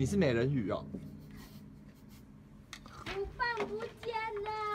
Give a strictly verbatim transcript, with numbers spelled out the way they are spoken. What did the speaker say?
是美人鱼哦。 我放不见了。